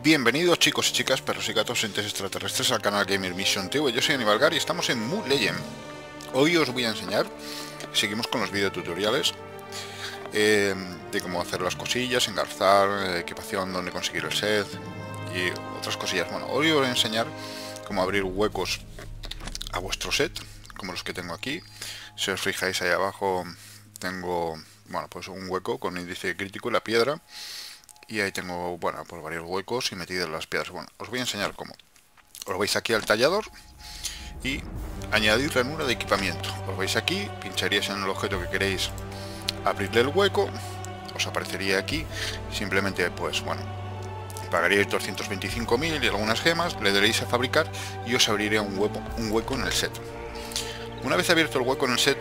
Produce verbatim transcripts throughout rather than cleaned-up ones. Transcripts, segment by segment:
Bienvenidos chicos y chicas, perros y gatos, entes extraterrestres al canal Gamer Mission T V. Yo soy Aníbalgar y estamos en Mood Legend. Hoy os voy a enseñar, seguimos con los videotutoriales eh, de cómo hacer las cosillas, engarzar, eh, equipación, dónde conseguir el set y otras cosillas. Bueno, hoy os voy a enseñar cómo abrir huecos a vuestro set, como los que tengo aquí. Si os fijáis ahí abajo tengo, bueno, pues un hueco con índice crítico y la piedra. Y ahí tengo, bueno, pues varios huecos y metidas las piedras. Bueno, os voy a enseñar cómo. Os vais aquí al tallador y añadir ranura de equipamiento. Os vais aquí, pincharíais en el objeto que queréis abrirle el hueco, os aparecería aquí, simplemente pues bueno, pagaríais doscientos veinticinco mil y algunas gemas, le daréis a fabricar y os abriría un hueco, un hueco en el set. Una vez abierto el hueco en el set,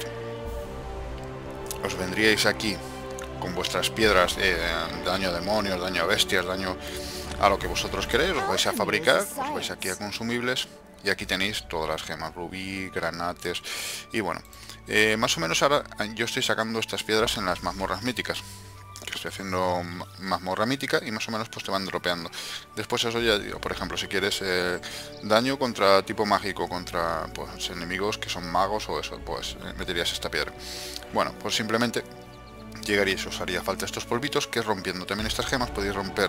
os vendríais aquí con vuestras piedras de daño a demonios, daño a bestias, daño a lo que vosotros queréis, os vais a fabricar, os vais aquí a consumibles y aquí tenéis todas las gemas, rubí, granates y bueno, eh, más o menos ahora yo estoy sacando estas piedras en las mazmorras míticas, que estoy haciendo mazmorra mítica y más o menos pues te van dropeando. Después eso ya digo, por ejemplo, si quieres eh, daño contra tipo mágico, contra pues enemigos que son magos o eso, pues eh, meterías esta piedra. Bueno, pues simplemente llegaríais, os haría falta estos polvitos, que rompiendo también estas gemas podéis romper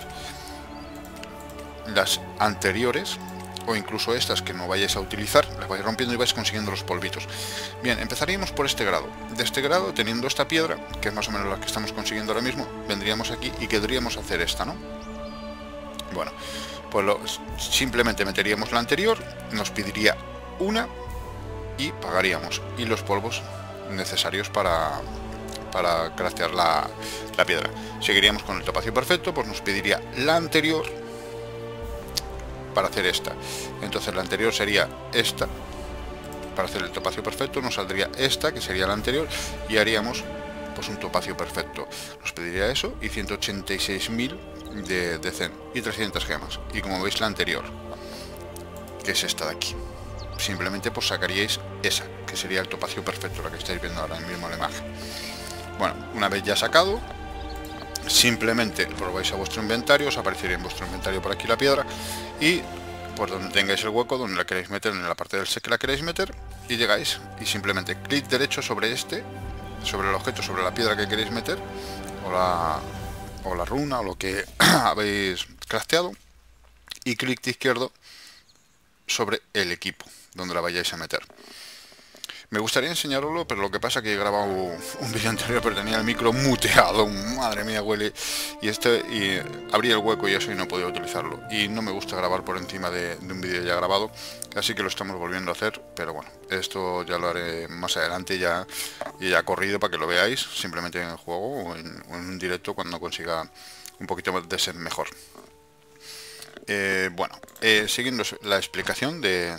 las anteriores o incluso estas que no vayáis a utilizar, las vais rompiendo y vais consiguiendo los polvitos. Bien, empezaríamos por este grado. De este grado, teniendo esta piedra, que es más o menos la que estamos consiguiendo ahora mismo, vendríamos aquí y querríamos hacer esta, ¿no? Bueno, pues lo, simplemente meteríamos la anterior, nos pediría una y pagaríamos, y los polvos necesarios para para craftear la, la piedra. Seguiríamos con el topacio perfecto, pues nos pediría la anterior para hacer esta. Entonces la anterior sería esta. Para hacer el topacio perfecto nos saldría esta, que sería la anterior, y haríamos pues un topacio perfecto. Nos pediría eso y ciento ochenta y seis mil de, de zen y trescientas gemas. Y como veis la anterior, que es esta de aquí. Simplemente pues sacaríais esa, que sería el topacio perfecto, la que estáis viendo ahora mismo en la imagen. Bueno, una vez ya sacado, simplemente lo vais a vuestro inventario, os aparecería en vuestro inventario por aquí la piedra y por donde tengáis el hueco, donde la queréis meter, en la parte del set que la queréis meter, y llegáis y simplemente clic derecho sobre este, sobre el objeto, sobre la piedra que queréis meter, o la, o la runa, o lo que habéis crafteado, y clic izquierdo sobre el equipo, donde la vayáis a meter. Me gustaría enseñaroslo, pero lo que pasa es que he grabado un vídeo anterior, pero tenía el micro muteado, madre mía, huele, y este y abrí el hueco y eso y no podía utilizarlo. Y no me gusta grabar por encima de, de un vídeo ya grabado, así que lo estamos volviendo a hacer, pero bueno, esto ya lo haré más adelante, ya, y ya corrido para que lo veáis, simplemente en el juego o en, o en un directo cuando consiga un poquito de ser mejor. Eh, bueno, eh, siguiendo la explicación de...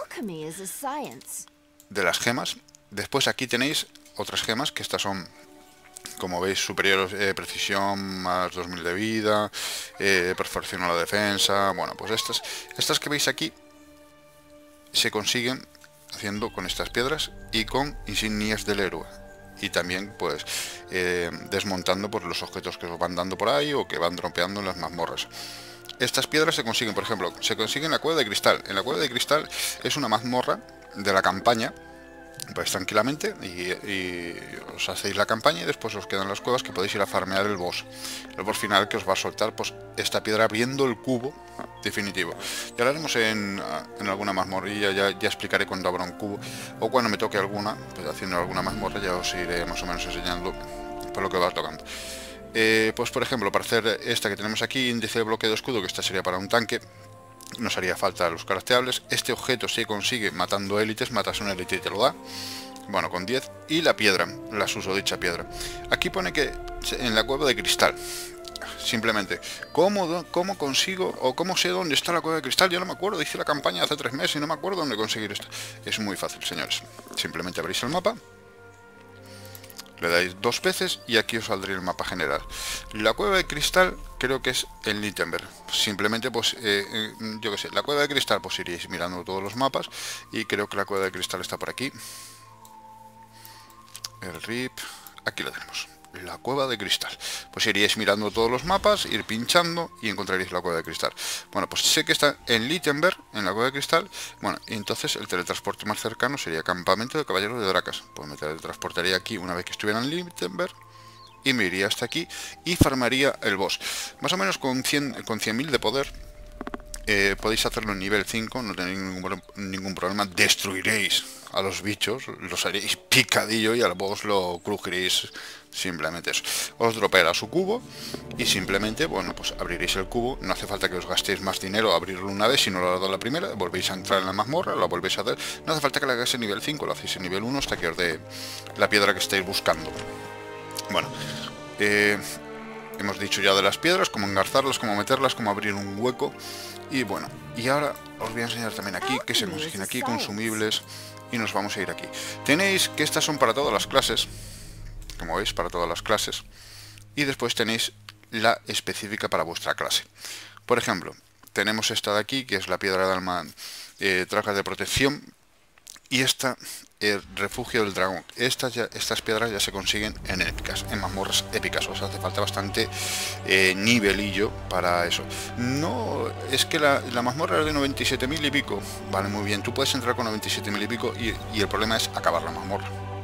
de las gemas. Después aquí tenéis otras gemas, que estas son, como veis, superiores, eh, precisión más dos mil de vida, eh, perfección a la defensa. Bueno, pues estas estas que veis aquí se consiguen haciendo con estas piedras y con insignias del héroe, y también pues eh, desmontando pues los objetos que os van dando por ahí o que van dropeando en las mazmorras. Estas piedras se consiguen, por ejemplo, se consiguen en la cueva de cristal. En la cueva de cristal es una mazmorra de la campaña, vais tranquilamente y, y os hacéis la campaña y después os quedan las cuevas que podéis ir a farmear el boss, el boss final, que os va a soltar pues esta piedra abriendo el cubo definitivo. Ya lo haremos en, en alguna mazmorrilla, ya, ya explicaré cuando abra un cubo o cuando me toque alguna, pues haciendo alguna mazmorra ya os iré más o menos enseñando por lo que va tocando. Eh, pues por ejemplo, para hacer esta que tenemos aquí, índice de bloqueo de escudo, que esta sería para un tanque, nos haría falta los crafteables. Este objeto se consigue matando élites, matas a una élite y te lo da, bueno, con diez, y la piedra, la susodicha piedra. Aquí pone que en la cueva de cristal, simplemente, ¿cómo, cómo consigo o cómo sé dónde está la cueva de cristal? Yo no me acuerdo, hice la campaña hace tres meses y no me acuerdo dónde conseguir esto. Es muy fácil, señores, simplemente abrís el mapa, le dais dos veces y aquí os saldría el mapa general. La cueva de cristal creo que es en Littenberg. Simplemente pues eh, eh, yo que sé, la cueva de cristal pues iríais mirando todos los mapas y creo que la cueva de cristal está por aquí. El R I P, aquí lo tenemos. la cueva de cristal. Pues iríais mirando todos los mapas, ir pinchando y encontraréis la cueva de cristal. Bueno, pues sé que está en Littenberg, en la cueva de cristal. Bueno, y entonces el teletransporte más cercano sería Campamento de Caballeros de Dracas. Pues me teletransportaría aquí una vez que estuviera en Littenberg y me iría hasta aquí y farmaría el boss. Más o menos con cien mil de poder. Eh, podéis hacerlo en nivel cinco, no tenéis ningún, ningún problema. Destruiréis a los bichos, los haréis picadillo y al boss lo crujiréis. Simplemente eso. Os dropeará su cubo y simplemente, bueno, pues abriréis el cubo. No hace falta que os gastéis más dinero a abrirlo una vez, si no lo ha dado la primera. Volvéis a entrar en la mazmorra, lo volvéis a hacer. No hace falta que lo hagáis en nivel cinco, lo hacéis en nivel uno hasta que os dé la piedra que estáis buscando. Bueno, eh, hemos dicho ya de las piedras, cómo engarzarlas, cómo meterlas, cómo abrir un hueco. Y bueno, y ahora os voy a enseñar también aquí que se consiguen aquí consumibles y nos vamos a ir aquí. Tenéis que estas son para todas las clases, como veis, para todas las clases. Y después tenéis la específica para vuestra clase. Por ejemplo, tenemos esta de aquí, que es la piedra de alma, eh, trajes de protección. Y esta, el refugio del dragón. Estas, ya, estas piedras ya se consiguen en épicas, en mazmorras épicas. O sea, hace falta bastante eh, nivelillo para eso. No, es que la, la mazmorra es de noventa y siete mil y pico. Vale, muy bien. Tú puedes entrar con noventa y siete mil y pico y, y el problema es acabar la mazmorra.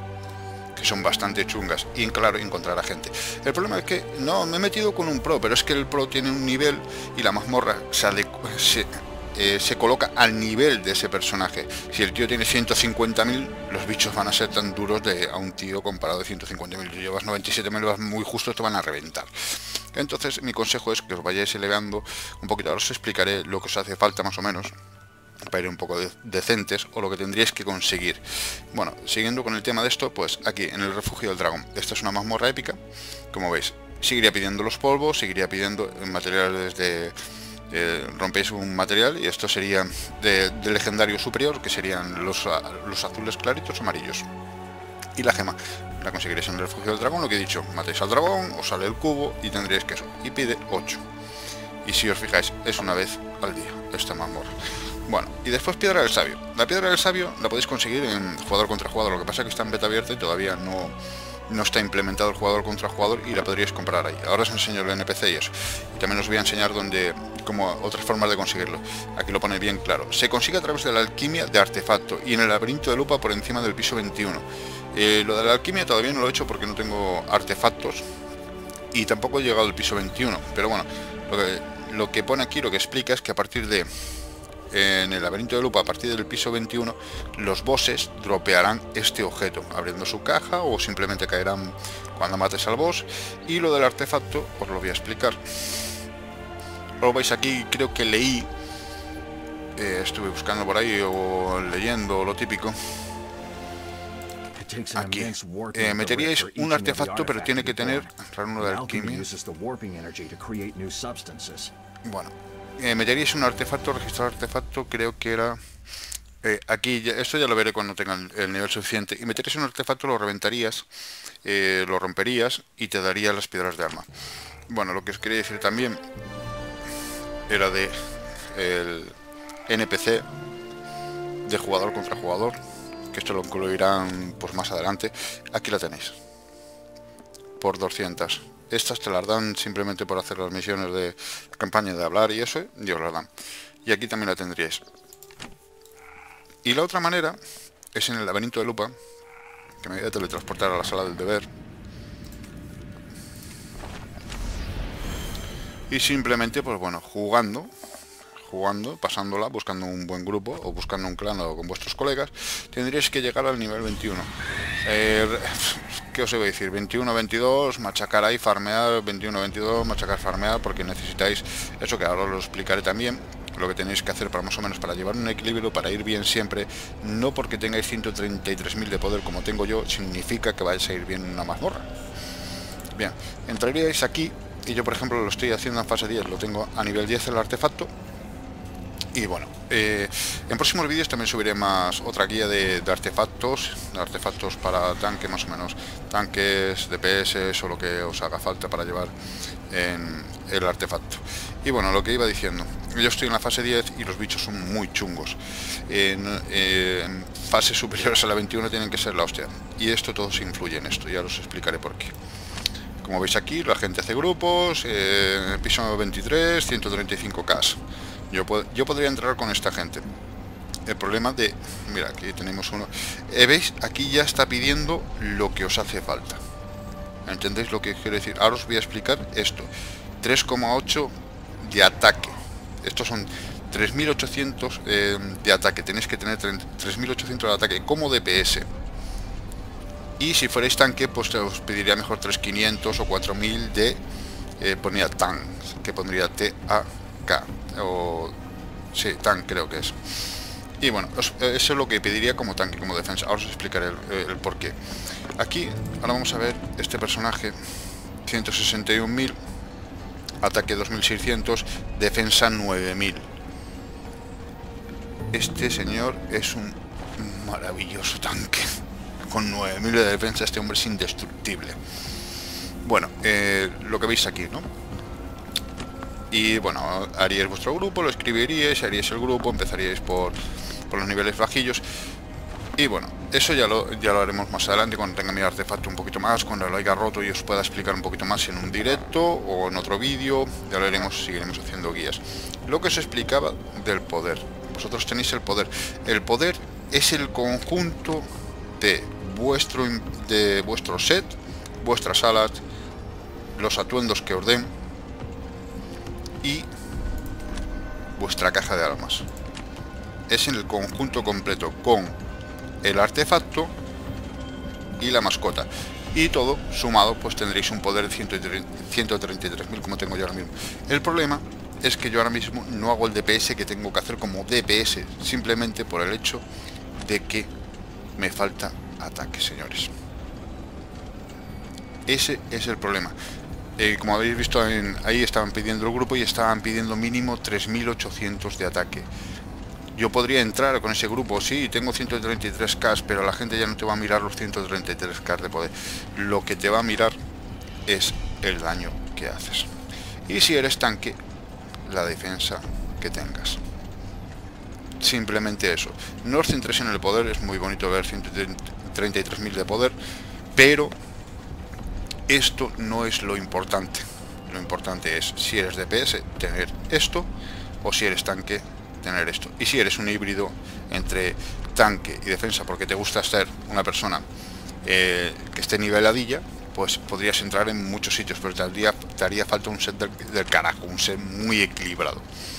Que son bastante chungas. Y claro, encontrar a gente. El problema es que, no, me he metido con un pro, pero es que el pro tiene un nivel y la mazmorra se adecua... Se, Eh, se coloca al nivel de ese personaje. Si el tío tiene ciento cincuenta mil, los bichos van a ser tan duros de, a un tío comparado de ciento cincuenta mil. Si llevas noventa y siete mil, vas muy justo, te van a reventar. Entonces mi consejo es que os vayáis elevando un poquito. Ahora os explicaré lo que os hace falta más o menos para ir un poco de, decentes, o lo que tendríais que conseguir. Bueno, siguiendo con el tema de esto, pues aquí en el refugio del dragón. Esta es una mazmorra épica, como veis. Seguiría pidiendo los polvos, seguiría pidiendo materiales de... Eh, rompéis un material y esto sería de, de legendario superior, que serían los, los azules claritos amarillos. Y la gema la conseguiréis en el refugio del dragón, lo que he dicho, matéis al dragón, os sale el cubo y tendréis que eso. Y pide ocho. Y si os fijáis, es una vez al día esta mazmorra. Bueno, y después piedra del sabio. La piedra del sabio la podéis conseguir en jugador contra jugador, lo que pasa es que está en beta abierta y todavía no... no está implementado el jugador contra jugador y la podríais comprar ahí. Ahora os enseño el N P C y eso. Y también os voy a enseñar dónde, como otras formas de conseguirlo. Aquí lo pone bien claro. Se consigue a través de la alquimia de artefacto y en el laberinto de lupa por encima del piso veintiuno. Eh, lo de la alquimia todavía no lo he hecho porque no tengo artefactos y tampoco he llegado al piso veintiuno. Pero bueno, lo que, lo que pone aquí, lo que explica es que a partir de... en el laberinto de lupa, a partir del piso veintiuno, los bosses dropearán este objeto, abriendo su caja o simplemente caerán cuando mates al boss. Y lo del artefacto, os lo voy a explicar. Lo veis aquí, creo que leí, eh, estuve buscando por ahí o leyendo lo típico. Aquí, eh, meteríais un artefacto, pero tiene que tener uno de alquimia. Bueno. Eh, meteríais un artefacto, registrar artefacto, creo que era... Eh, aquí, ya, esto ya lo veré cuando tengan el nivel suficiente. Y meteríais un artefacto, lo reventarías, eh, lo romperías y te daría las piedras de arma. Bueno, lo que os quería decir también era de el N P C de jugador contra jugador, que esto lo incluirán pues más adelante. Aquí la tenéis, por doscientas. Estas te las dan simplemente por hacer las misiones de campaña, de hablar y eso, y os las dan. Y aquí también la tendríais. Y la otra manera es en el laberinto de lupa, que me voy a teletransportar a la sala del deber. Y simplemente, pues bueno, jugando, jugando, pasándola, buscando un buen grupo, o buscando un clan o con vuestros colegas, tendríais que llegar al nivel veintiuno. Eh, ¿Qué os iba a decir? veintiuno, veintidós, machacar ahí, farmear, veintiuno, veintidós, machacar, farmear, porque necesitáis eso que ahora os lo explicaré también, lo que tenéis que hacer para más o menos para llevar un equilibrio, para ir bien siempre. No porque tengáis ciento treinta y tres mil de poder como tengo yo, significa que vais a ir bien en una mazmorra. Bien, entraríais aquí, y yo por ejemplo lo estoy haciendo en fase diez, lo tengo a nivel diez el artefacto. Y bueno, eh, en próximos vídeos también subiré más otra guía de, de artefactos, de artefactos para tanque más o menos, tanques, D P S o lo que os haga falta para llevar en el artefacto. Y bueno, lo que iba diciendo, yo estoy en la fase diez y los bichos son muy chungos. En, en fases superiores a la veintiuno tienen que ser la hostia. Y esto todo se influye en esto, ya os explicaré por qué. Como veis aquí, la gente hace grupos, eh, piso veintitrés, ciento treinta y cinco K. Yo, yo podría entrar con esta gente. El problema de... Mira, aquí tenemos uno. Eh, ¿Veis? Aquí ya está pidiendo lo que os hace falta. ¿Entendéis lo que quiero decir? Ahora os voy a explicar esto. tres coma ocho de ataque. Estos son tres mil ochocientos eh, de ataque. Tenéis que tener tres mil ochocientos de ataque como D P S. Y si fuerais tanque, pues os pediría mejor tres mil quinientos o cuatro mil de... Eh, ponía tank, que pondría T A K. O... Sí, tank creo que es. Y bueno, os, eso es lo que pediría como tanque, como defensa. Ahora os explicaré el, el por qué. Aquí, ahora vamos a ver este personaje. ciento sesenta y un mil. Ataque dos mil seiscientos. Defensa nueve mil. Este señor es un maravilloso tanque. Con nueve mil de defensa, este hombre es indestructible. Bueno, eh, lo que veis aquí, ¿no? Y bueno, haríais vuestro grupo, lo escribiríais, haríais el grupo, empezaríais por, por los niveles bajillos. Y bueno, eso ya lo, ya lo haremos más adelante, cuando tenga mi artefacto un poquito más, cuando lo haya roto y os pueda explicar un poquito más en un directo o en otro vídeo. Ya lo haremos, seguiremos haciendo guías. Lo que os explicaba del poder. Vosotros tenéis el poder. El poder es el conjunto de vuestro, de vuestro set, vuestras alas, los atuendos que os den y vuestra caja de armas. Es en el conjunto completo con el artefacto y la mascota, y todo sumado pues tendréis un poder de ciento treinta y tres mil como tengo yo ahora mismo. El problema es que yo ahora mismo no hago el D P S que tengo que hacer como D P S, simplemente por el hecho de que me falta ataque, señores. Ese es el problema. Eh, como habéis visto, en, ahí estaban pidiendo el grupo y estaban pidiendo mínimo tres mil ochocientos de ataque. Yo podría entrar con ese grupo, sí, tengo ciento treinta y tres K, pero la gente ya no te va a mirar los ciento treinta y tres K de poder. Lo que te va a mirar es el daño que haces. Y si eres tanque, la defensa que tengas. Simplemente eso. No os centréis en el poder, es muy bonito ver ciento treinta y tres mil de poder, pero esto no es lo importante. Lo importante es, si eres D P S, tener esto, o si eres tanque, tener esto. Y si eres un híbrido entre tanque y defensa, porque te gusta ser una persona eh, que esté niveladilla, pues podrías entrar en muchos sitios, pero te haría, te haría falta un set del, del carajo, un set muy equilibrado.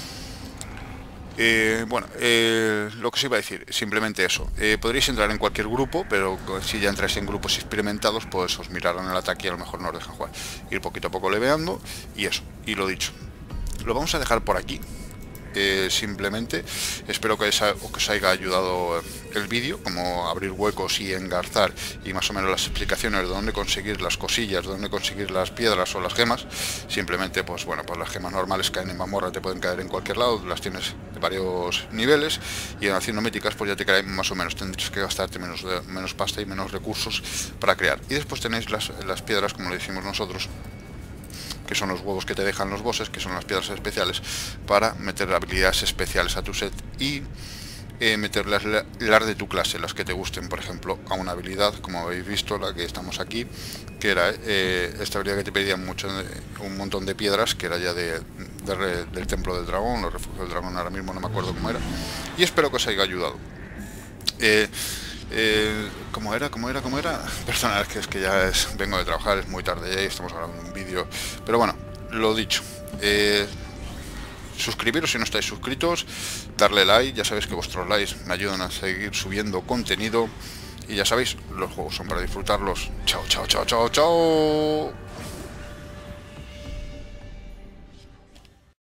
Eh, bueno, eh, lo que os iba a decir, simplemente eso. Eh, podríais entrar en cualquier grupo, pero si ya entráis en grupos experimentados, pues os mirarán el ataque y a lo mejor no os dejan jugar. Ir poquito a poco leveando y eso, y lo dicho. Lo vamos a dejar por aquí. Eh, simplemente espero que, esa, que os haya ayudado el vídeo, como abrir huecos y engarzar, y más o menos las explicaciones de dónde conseguir las cosillas, de dónde conseguir las piedras o las gemas. Simplemente, pues bueno, pues las gemas normales caen en mazmorra, te pueden caer en cualquier lado, las tienes de varios niveles, y haciendo míticas pues ya te caen más o menos, tendréis que gastarte menos, menos pasta y menos recursos para crear. Y después tenéis las, las piedras, como le decimos nosotros, que son los huevos que te dejan los bosses, que son las piedras especiales, para meter habilidades especiales a tu set y eh, meter las, las de tu clase, las que te gusten. Por ejemplo, a una habilidad, como habéis visto, la que estamos aquí, que era eh, esta habilidad que te pedía mucho, un montón de piedras, que era ya de, de, del templo del dragón, los refugios del dragón, ahora mismo no me acuerdo cómo era, y espero que os haya ayudado. Eh, Eh, ¿Cómo era? ¿Cómo era? ¿Cómo era? Perdonad, que es que ya es, vengo de trabajar, es muy tarde ya y estamos grabando un vídeo. Pero bueno, lo dicho. Eh, suscribiros si no estáis suscritos, darle like, ya sabéis que vuestros likes me ayudan a seguir subiendo contenido. Y ya sabéis, los juegos son para disfrutarlos. Chao, chao, chao, chao, chao.